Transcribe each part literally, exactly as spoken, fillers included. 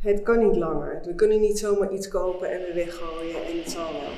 Het kan niet langer. We kunnen niet zomaar iets kopen en weer weggooien en het zal wel.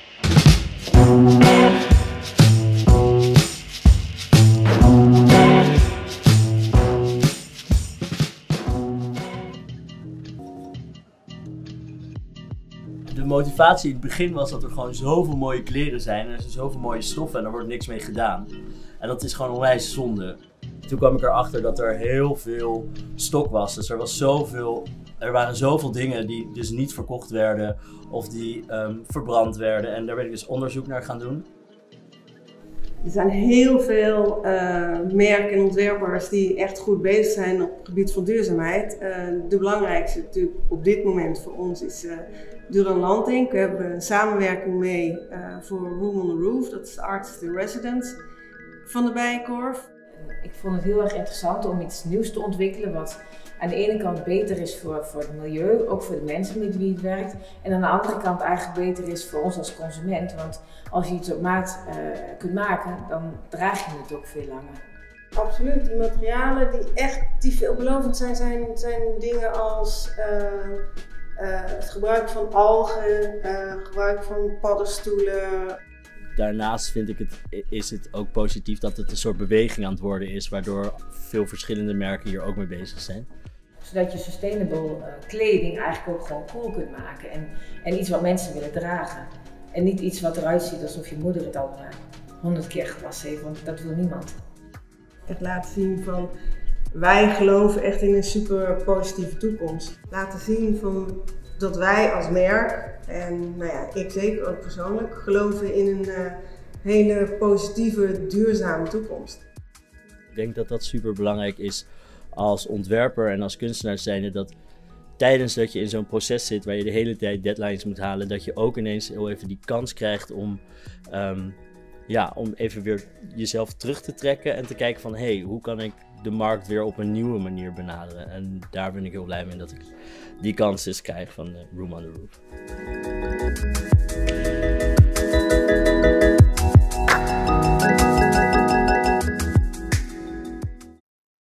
De motivatie in het begin was dat er gewoon zoveel mooie kleren zijn en er zijn zoveel mooie stoffen en er wordt niks mee gedaan. En dat is gewoon onwijs zonde. Toen kwam ik erachter dat er heel veel stok was. Dus er was zoveel, er waren zoveel dingen die dus niet verkocht werden of die um, verbrand werden. En daar ben ik dus onderzoek naar gaan doen. Er zijn heel veel uh, merken en ontwerpers die echt goed bezig zijn op het gebied van duurzaamheid. Uh, de belangrijkste natuurlijk op dit moment voor ons is uh, Duran Lantink. We hebben een samenwerking mee uh, voor Room on the Roof. Dat is de Artist in Residence van de Bijenkorf. Ik vond het heel erg interessant om iets nieuws te ontwikkelen wat aan de ene kant beter is voor, voor het milieu, ook voor de mensen met wie het werkt. En aan de andere kant eigenlijk beter is voor ons als consument. Want als je iets op maat uh, kunt maken, dan draag je het ook veel langer. Absoluut, die materialen die echt die veelbelovend zijn, zijn, zijn dingen als uh, uh, het gebruik van algen, uh, gebruik van paddenstoelen. Daarnaast vind ik het, is het ook positief dat het een soort beweging aan het worden is, waardoor veel verschillende merken hier ook mee bezig zijn. Zodat je sustainable uh, kleding eigenlijk ook gewoon cool kunt maken en, en iets wat mensen willen dragen. En niet iets wat eruit ziet alsof je moeder het al honderd uh, keer gewassen heeft, want dat wil niemand. Echt laten zien van, wij geloven echt in een super positieve toekomst. Laten zien van dat wij als merk, en nou ja, ik zeker ook persoonlijk, geloven in een uh, hele positieve, duurzame toekomst. Ik denk dat dat super belangrijk is als ontwerper en als kunstenaar zijnde, dat tijdens dat je in zo'n proces zit waar je de hele tijd deadlines moet halen, dat je ook ineens heel even die kans krijgt om, um, ja, om even weer jezelf terug te trekken en te kijken van, hé, hey, hoe kan ik de markt weer op een nieuwe manier benaderen? En daar ben ik heel blij mee dat ik die kans eens krijg van Room on the Roof.